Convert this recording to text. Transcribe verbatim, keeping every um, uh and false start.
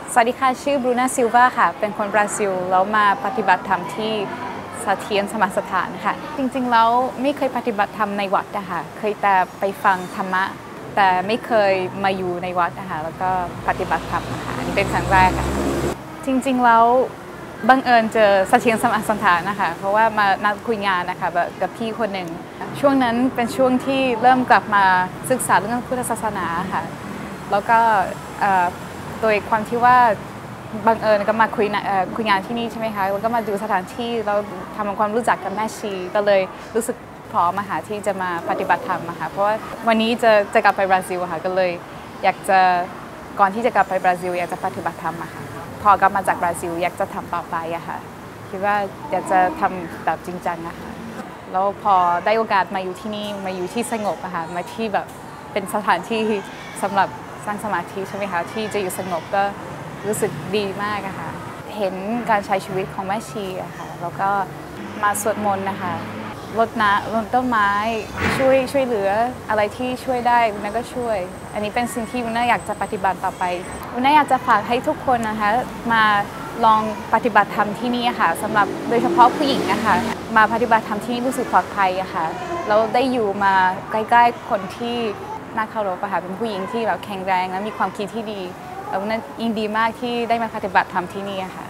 สวัสดีค่ะชื่อบรูน่าซิลวาค่ะเป็นคนบราซิลแล้วมาปฏิบัติธรรมที่เสถียรสมสถานค่ะจริงๆแล้วไม่เคยปฏิบัติธรรมในวัดนะคะเคยแต่ไปฟังธรรมะแต่ไม่เคยมาอยู่ในวัดนะคะแล้วก็ปฏิบัติธรรมนะคะนี่เป็นครั้งแรกค่ะจริงๆแล้วบังเอิญเจอเสถียรสมสถานนะคะเพราะว่ามานัดคุยงานนะคะแบบกับพี่คนหนึ่งช่วงนั้นเป็นช่วงที่เริ่มกลับมาศึกษาเรื่องพุทธศาสนาค่ะแล้วก็โดยความที่ว่าบังเอิญก็มาคุยคุยงานที่นี่ใช่ไหมคะแล้วก็มาดูสถานที่เราทำความรู้จักกับแม่ชีก็เลยรู้สึกพร้อมมาหาที่จะมาปฏิบัติธรรมค่ะเพราะว่าวันนี้จะจะกลับไปบราซิลค่ะก็เลยอยากจะก่อนที่จะกลับไปบราซิลอยากจะปฏิบัติธรรมค่ะพอกลับมาจากบราซิลอยากจะทำต่อไปอะค่ะคิดว่าอยากจะทำแบบจริงจังอะค่ะแล้วพอได้โอกาสมาอยู่ที่นี่มาอยู่ที่สงบอะค่ะมาที่แบบเป็นสถานที่สำหรับสร้างสมาธิใช่ไหมคะที่จะอยู่สงบก็รู้สึกดีมากอะค่ะเห็นการใช้ชีวิตของแม่ชีอะค่ะแล้วก็มาสวดมนต์นะคะรดน้ำรดต้นไม้ช่วยช่วยเหลืออะไรที่ช่วยได้วุ้นก็ช่วยอันนี้เป็นสิ่งที่วุ้นอยากจะปฏิบัติต่อไปวุ้นอยากจะฝากให้ทุกคนนะคะมาลองปฏิบัติธรรมที่นี่ค่ะสำหรับโดยเฉพาะผู้หญิงนะคะมาปฏิบัติธรรมที่นี่รู้สึกปลอดภัยอะค่ะแล้วได้อยู่มาใกล้ๆคนที่น่าเคารพอะค่ะเป็นผู้หญิงที่แบบแข็งแรงและมีความคิดที่ดีแล้วนั้นยินดีมากที่ได้มาปฏิบัติธรรมที่นี่ค่ะ